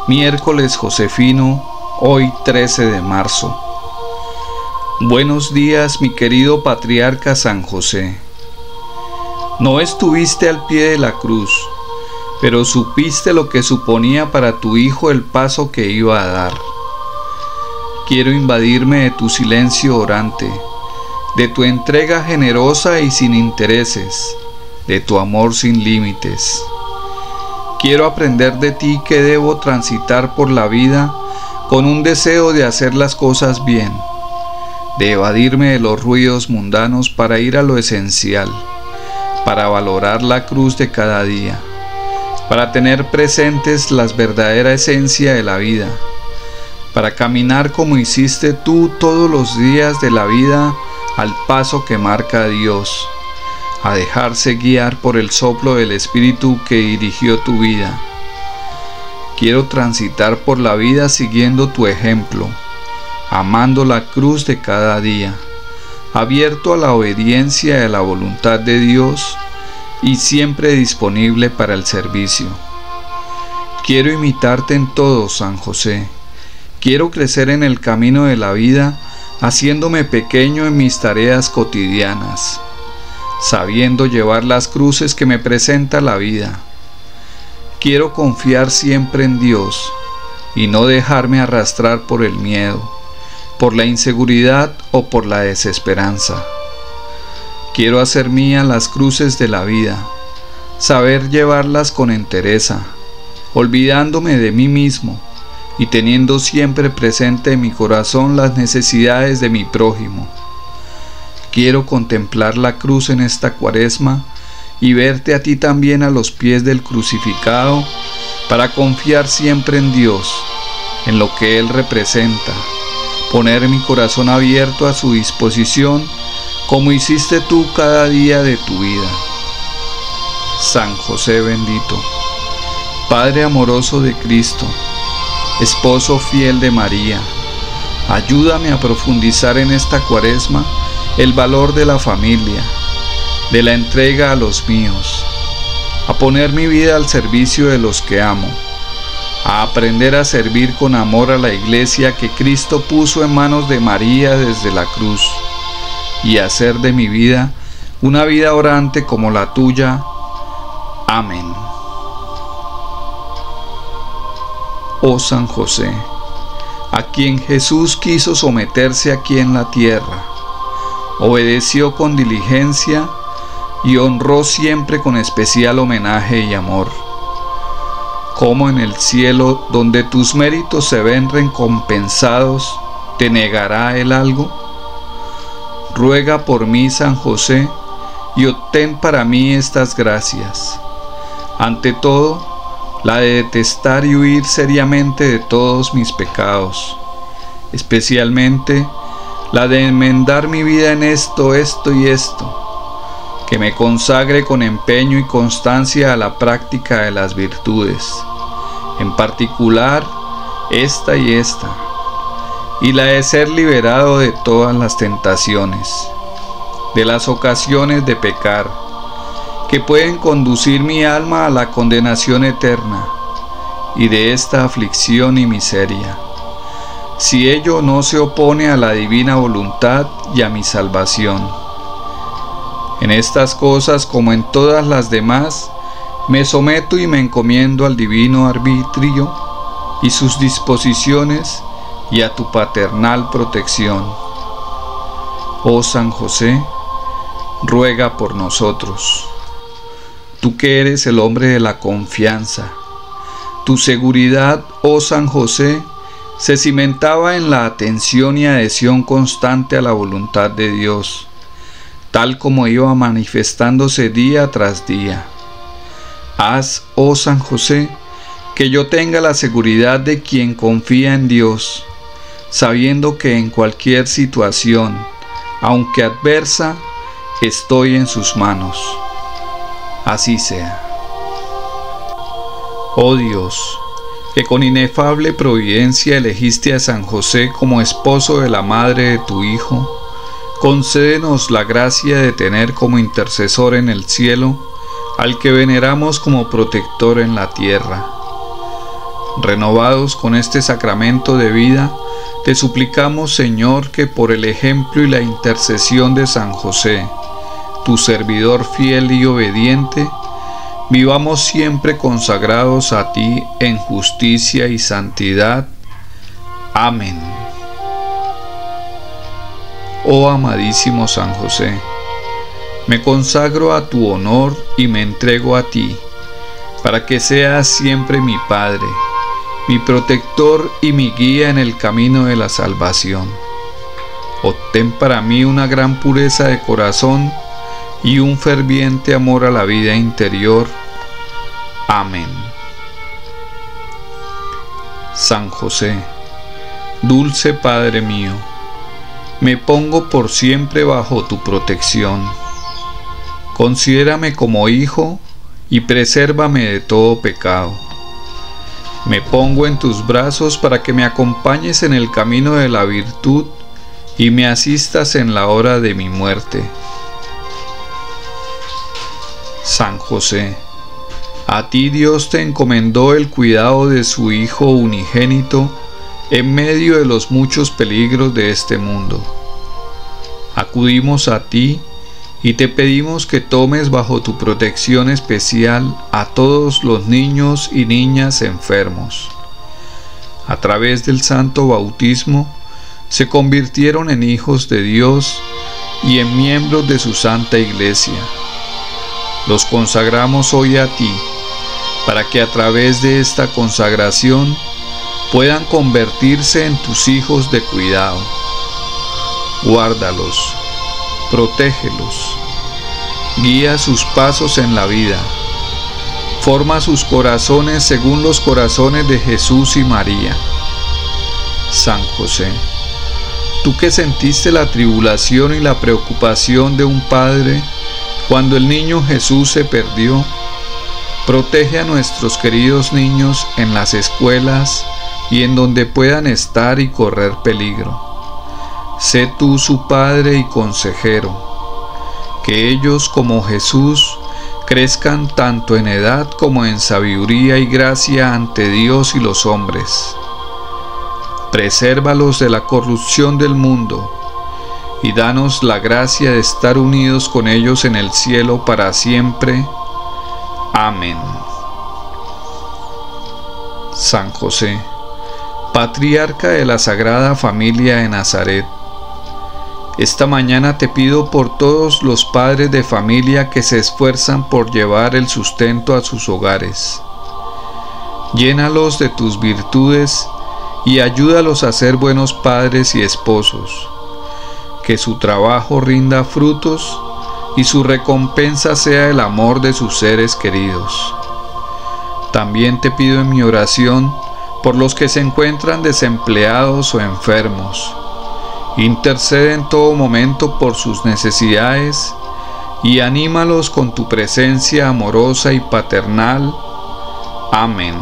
Miércoles Josefino, hoy 13 de marzo. Buenos días, mi querido patriarca San José. No estuviste al pie de la cruz, pero supiste lo que suponía para tu hijo el paso que iba a dar. Quiero invadirme de tu silencio orante, de tu entrega generosa y sin intereses, de tu amor sin límites. Quiero aprender de ti que debo transitar por la vida con un deseo de hacer las cosas bien, de evadirme de los ruidos mundanos para ir a lo esencial, para valorar la cruz de cada día, para tener presentes la verdadera esencia de la vida, para caminar como hiciste tú todos los días de la vida al paso que marca Dios, a dejarse guiar por el soplo del Espíritu que dirigió tu vida. Quiero transitar por la vida siguiendo tu ejemplo, amando la cruz de cada día, abierto a la obediencia y a la voluntad de Dios y siempre disponible para el servicio. Quiero imitarte en todo, San José. Quiero crecer en el camino de la vida, haciéndome pequeño en mis tareas cotidianas, sabiendo llevar las cruces que me presenta la vida. Quiero confiar siempre en Dios y no dejarme arrastrar por el miedo, por la inseguridad o por la desesperanza. Quiero hacer mías las cruces de la vida, saber llevarlas con entereza, olvidándome de mí mismo y teniendo siempre presente en mi corazón las necesidades de mi prójimo. Quiero contemplar la cruz en esta Cuaresma y verte a ti también a los pies del crucificado para confiar siempre en Dios, en lo que Él representa, poner mi corazón abierto a su disposición como hiciste tú cada día de tu vida. San José bendito, Padre amoroso de Cristo, Esposo fiel de María, ayúdame a profundizar en esta Cuaresma el valor de la familia, de la entrega a los míos, a poner mi vida al servicio de los que amo, a aprender a servir con amor a la Iglesia que Cristo puso en manos de María desde la cruz, y hacer de mi vida una vida orante como la tuya. Amén. Oh San José, a quien Jesús quiso someterse aquí en la tierra, obedeció con diligencia y honró siempre con especial homenaje y amor. Como en el cielo, donde tus méritos se ven recompensados, ¿te negará Él algo? Ruega por mí, San José, y obtén para mí estas gracias. Ante todo, la de detestar y huir seriamente de todos mis pecados, especialmente la de enmendar mi vida en esto y esto, que me consagre con empeño y constancia a la práctica de las virtudes, en particular esta y la de ser liberado de todas las tentaciones, de las ocasiones de pecar, que pueden conducir mi alma a la condenación eterna, y de esta aflicción y miseria, si ello no se opone a la divina voluntad y a mi salvación. En estas cosas, como en todas las demás, me someto y me encomiendo al divino arbitrio y sus disposiciones y a tu paternal protección. Oh San José, ruega por nosotros. Tú que eres el hombre de la confianza, tu seguridad, oh San José, se cimentaba en la atención y adhesión constante a la voluntad de Dios, tal como iba manifestándose día tras día. Haz, oh San José, que yo tenga la seguridad de quien confía en Dios, sabiendo que en cualquier situación, aunque adversa, estoy en sus manos. Así sea. Oh Dios, que con inefable providencia elegiste a San José como esposo de la madre de tu Hijo, concédenos la gracia de tener como intercesor en el cielo al que veneramos como protector en la tierra. renovados con este sacramento de vida, te suplicamos, Señor, que por el ejemplo y la intercesión de San José, tu servidor fiel y obediente, vivamos siempre consagrados a ti en justicia y santidad. Amén. Oh amadísimo San José, me consagro a tu honor y me entrego a ti, para que seas siempre mi Padre, mi protector y mi guía en el camino de la salvación. Obtén para mí una gran pureza de corazón y un ferviente amor a la vida interior. Amén. San José, dulce Padre mío, me pongo por siempre bajo tu protección. Considérame como hijo y presérvame de todo pecado. Me pongo en tus brazos para que me acompañes en el camino de la virtud y me asistas en la hora de mi muerte. San José, a ti Dios te encomendó el cuidado de su Hijo unigénito en medio de los muchos peligros de este mundo. Acudimos a ti y te pedimos que tomes bajo tu protección especial a todos los niños y niñas enfermos. A través del santo bautismo se convirtieron en hijos de Dios y en miembros de su Santa Iglesia. Los consagramos hoy a ti, para que a través de esta consagración puedan convertirse en tus hijos de cuidado. Guárdalos, protégelos, guía sus pasos en la vida, forma sus corazones según los corazones de Jesús y María. San José, tú que sentiste la tribulación y la preocupación de un padre cuando el niño Jesús se perdió, protege a nuestros queridos niños en las escuelas y en donde puedan estar y correr peligro. Sé tú su Padre y consejero, que ellos como Jesús crezcan tanto en edad como en sabiduría y gracia ante Dios y los hombres. Presérvalos de la corrupción del mundo y danos la gracia de estar unidos con ellos en el cielo para siempre. Amén. San José, patriarca de la Sagrada Familia de Nazaret, esta mañana te pido por todos los padres de familia que se esfuerzan por llevar el sustento a sus hogares. Llénalos de tus virtudes y ayúdalos a ser buenos padres y esposos. Que su trabajo rinda frutos y su recompensa sea el amor de sus seres queridos. También te pido en mi oración por los que se encuentran desempleados o enfermos. Intercede en todo momento por sus necesidades y anímalos con tu presencia amorosa y paternal. Amén.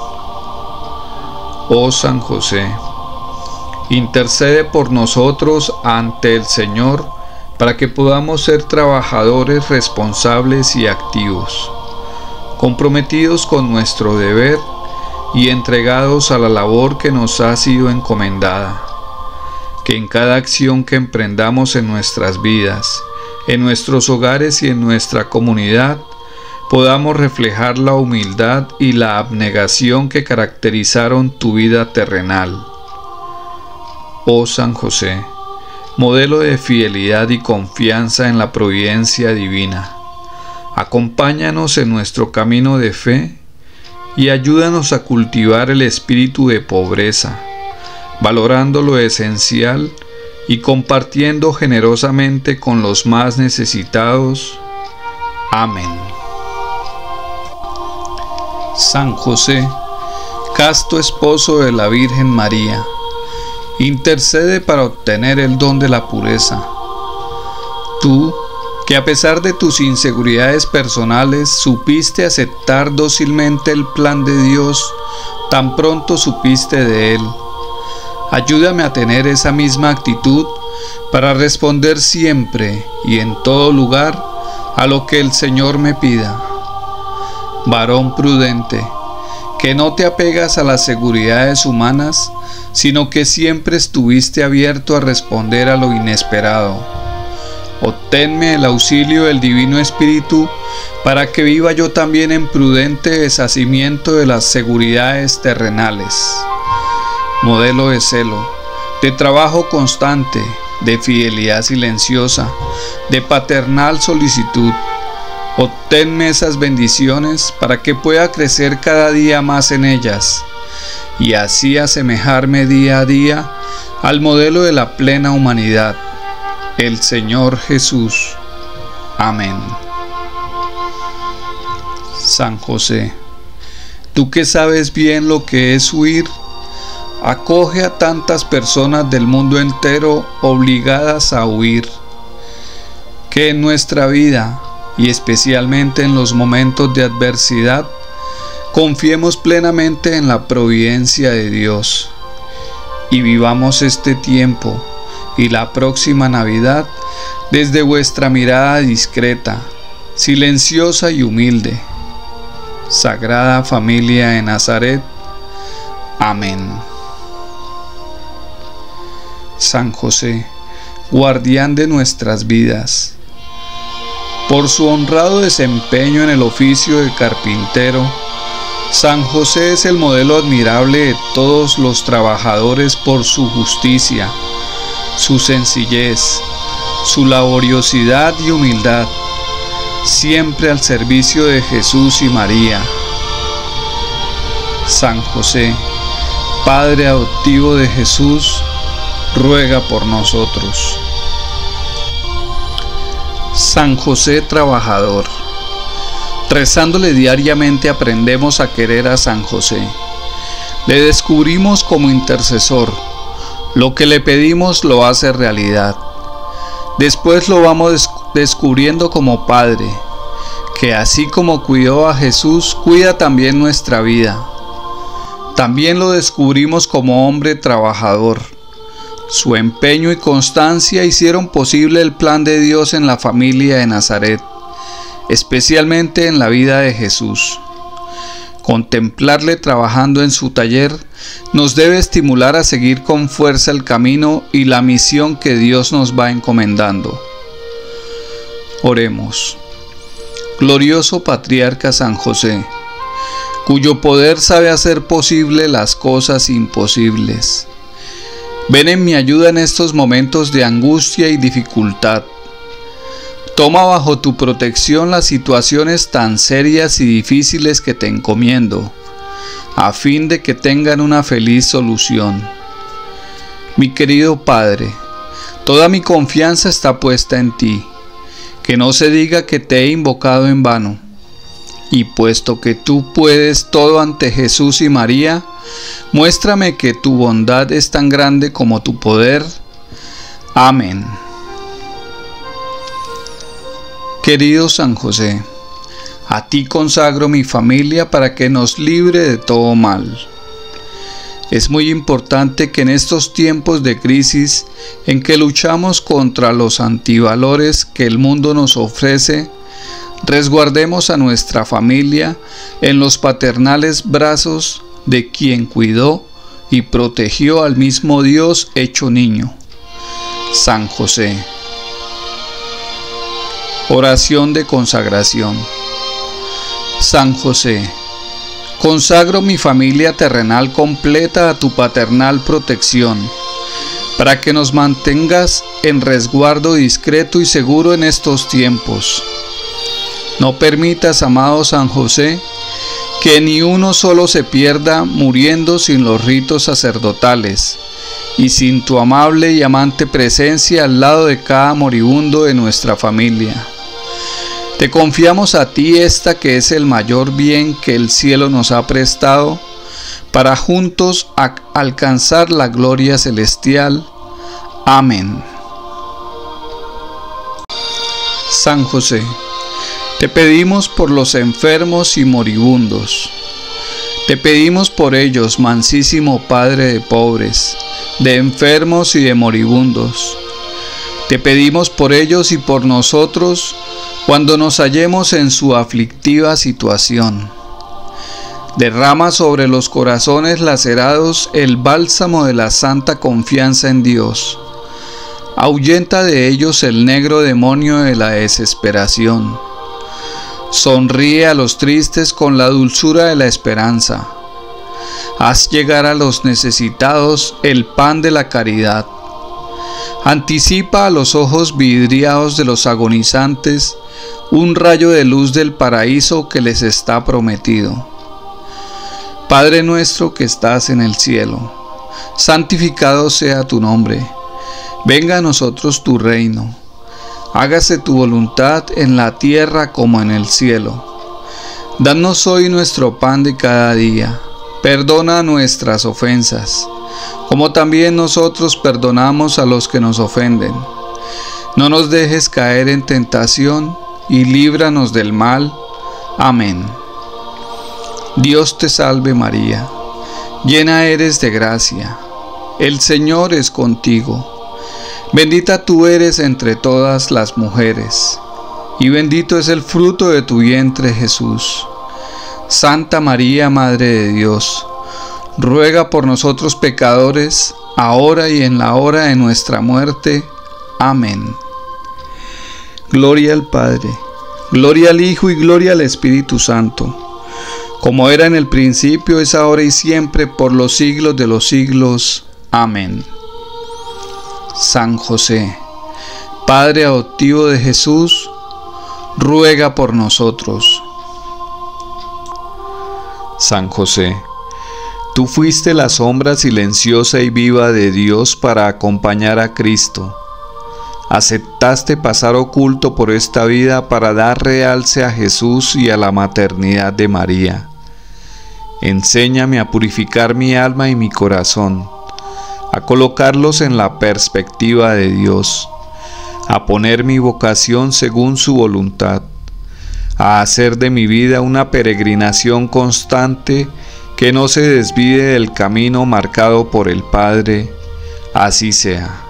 Oh San José, intercede por nosotros ante el Señor para que podamos ser trabajadores responsables y activos, comprometidos con nuestro deber y entregados a la labor que nos ha sido encomendada. Que en cada acción que emprendamos en nuestras vidas, en nuestros hogares y en nuestra comunidad, podamos reflejar la humildad y la abnegación que caracterizaron tu vida terrenal. Oh San José, modelo de fidelidad y confianza en la providencia divina, acompáñanos en nuestro camino de fe y ayúdanos a cultivar el espíritu de pobreza, valorando lo esencial y compartiendo generosamente con los más necesitados. Amén. San José, casto esposo de la Virgen María, intercede para obtener el don de la pureza. Tú, que a pesar de tus inseguridades personales supiste aceptar dócilmente el plan de Dios, tan pronto supiste de él. Ayúdame a tener esa misma actitud para responder siempre y en todo lugar a lo que el Señor me pida. Varón prudente, que no te apegas a las seguridades humanas, sino que siempre estuviste abierto a responder a lo inesperado. Obténme el auxilio del Divino Espíritu para que viva yo también en prudente deshacimiento de las seguridades terrenales. Modelo de celo, de trabajo constante, de fidelidad silenciosa, de paternal solicitud. Obténme esas bendiciones para que pueda crecer cada día más en ellas y así asemejarme día a día al modelo de la plena humanidad, el Señor Jesús. Amén. San José, tú que sabes bien lo que es huir, acoge a tantas personas del mundo entero obligadas a huir, que en nuestra vida, y especialmente en los momentos de adversidad, confiemos plenamente en la providencia de Dios y vivamos este tiempo y la próxima Navidad desde vuestra mirada discreta, silenciosa y humilde. Sagrada Familia de Nazaret. Amén. San José, guardián de nuestras vidas, por su honrado desempeño en el oficio de carpintero, San José es el modelo admirable de todos los trabajadores por su justicia, su sencillez, su laboriosidad y humildad, siempre al servicio de Jesús y María. San José, Padre adoptivo de Jesús, ruega por nosotros. San José trabajador, rezándole diariamente aprendemos a querer a San José. Le descubrimos como intercesor, lo que le pedimos lo hace realidad. Después lo vamos descubriendo como Padre, que así como cuidó a Jesús, cuida también nuestra vida. También lo descubrimos como hombre trabajador. Su empeño y constancia hicieron posible el plan de Dios en la familia de Nazaret, especialmente en la vida de Jesús. Contemplarle trabajando en su taller nos debe estimular a seguir con fuerza el camino y la misión que Dios nos va encomendando. Oremos. Glorioso Patriarca San José, cuyo poder sabe hacer posible las cosas imposibles, ven en mi ayuda en estos momentos de angustia y dificultad. Toma bajo tu protección las situaciones tan serias y difíciles que te encomiendo, a fin de que tengan una feliz solución. Mi querido Padre, toda mi confianza está puesta en ti, que no se diga que te he invocado en vano. Y puesto que tú puedes todo ante Jesús y María, muéstrame que tu bondad es tan grande como tu poder. Amén. Querido San José, a ti consagro mi familia para que nos libre de todo mal. Es muy importante que en estos tiempos de crisis en que luchamos contra los antivalores que el mundo nos ofrece, resguardemos a nuestra familia en los paternales brazos de quien cuidó y protegió al mismo Dios hecho niño, San José. Oración de consagración. San José, consagro mi familia terrenal completa a tu paternal protección, para que nos mantengas en resguardo discreto y seguro en estos tiempos. No permitas, amado San José, que ni uno solo se pierda muriendo sin los ritos sacerdotales y sin tu amable y amante presencia al lado de cada moribundo de nuestra familia. Te confiamos a ti esta que es el mayor bien que el cielo nos ha prestado, para juntos alcanzar la gloria celestial. Amén. San José, te pedimos por los enfermos y moribundos. Te pedimos por ellos, mansísimo Padre de pobres, de enfermos y de moribundos. Te pedimos por ellos y por nosotros cuando nos hallemos en su aflictiva situación. Derrama sobre los corazones lacerados el bálsamo de la santa confianza en Dios. Ahuyenta de ellos el negro demonio de la desesperación. Sonríe a los tristes con la dulzura de la esperanza. Haz llegar a los necesitados el pan de la caridad. Anticipa a los ojos vidriados de los agonizantes un rayo de luz del paraíso que les está prometido. Padre nuestro que estás en el cielo, santificado sea tu nombre. Venga a nosotros tu reino. Hágase tu voluntad en la tierra como en el cielo. Danos hoy nuestro pan de cada día. Perdona nuestras ofensas, como también nosotros perdonamos a los que nos ofenden. No nos dejes caer en tentación y líbranos del mal. Amén. Dios te salve María, llena eres de gracia. El Señor es contigo. Bendita tú eres entre todas las mujeres, y bendito es el fruto de tu vientre Jesús. Santa María, Madre de Dios, ruega por nosotros pecadores, ahora y en la hora de nuestra muerte. Amén. Gloria al Padre, gloria al Hijo y gloria al Espíritu Santo, como era en el principio, es ahora y siempre, por los siglos de los siglos. Amén. San José, Padre adoptivo de Jesús, ruega por nosotros. San José, tú fuiste la sombra silenciosa y viva de Dios para acompañar a Cristo. Aceptaste pasar oculto por esta vida para dar realce a Jesús y a la maternidad de María. Enséñame a purificar mi alma y mi corazón, a colocarlos en la perspectiva de Dios, a poner mi vocación según su voluntad, a hacer de mi vida una peregrinación constante que no se desvíe del camino marcado por el Padre. Así sea.